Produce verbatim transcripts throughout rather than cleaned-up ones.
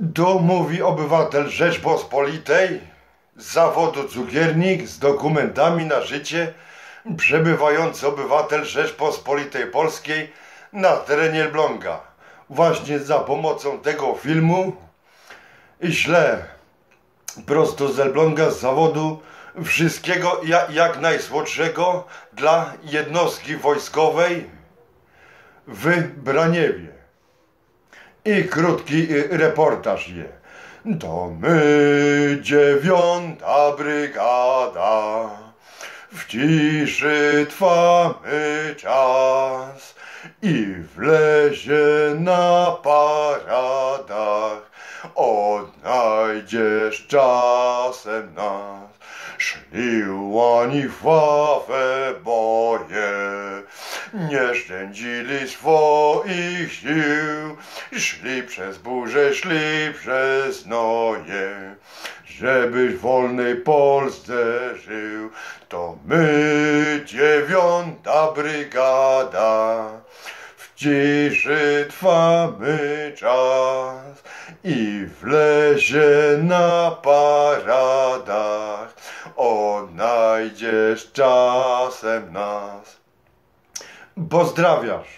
Tu mówi obywatel Rzeczpospolitej z zawodu cukiernik z dokumentami na życie, przebywający obywatel Rzeczpospolitej Polskiej na terenie Elbląga. Właśnie za pomocą tego filmu ślę prosto z Elbląga, z zawodu, wszystkiego jak, jak najsłodszego dla jednostki wojskowej w Braniewie. I krótki reportaż je. To my, dziewiąta brygada, w ciszy trwamy czas i w lesie na paradach odnajdziesz czasem nas. Szli łani krwawe boje, nie szczędzili swoich sił, szli przez burzę, szli przez noje, żebyś w wolnej Polsce żył. To my, dziewiąta brygada, w ciszy trwamy czas i w lesie na paradach odnajdziesz czasem nas. Pozdrawiasz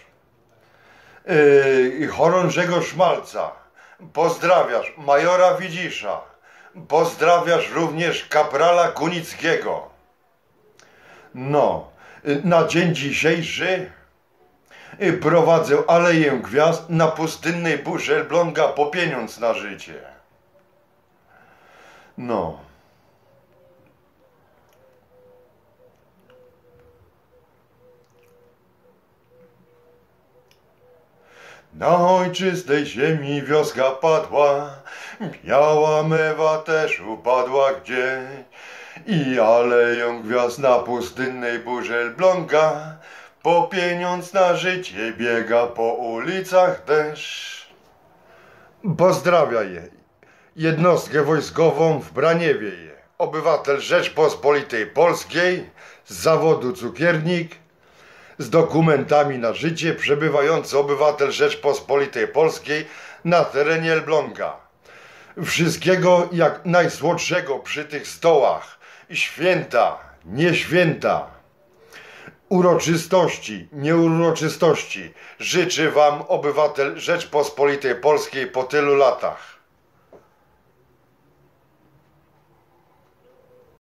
yy, chorążego Szmalca, pozdrawiasz majora Widzisza, pozdrawiasz również kaprala Kunickiego. No, na dzień dzisiejszy prowadzę Aleję Gwiazd na pustynnej burzy Elbląga po pieniądz na życie. No. Na ojczystej ziemi wioska padła, biała mewa też upadła gdzieś i Aleją Gwiazd na pustynnej burzy Elbląga po pieniądz na życie biega po ulicach też. Pozdrawia je jednostkę wojskową w Braniewie je obywatel Rzeczpospolitej Polskiej z zawodu cukiernik z dokumentami na życie, przebywający obywatel Rzeczpospolitej Polskiej na terenie Elbląga. Wszystkiego jak najsłodszego przy tych stołach. Święta, nie święta, uroczystości, nieuroczystości życzy wam obywatel Rzeczpospolitej Polskiej po tylu latach.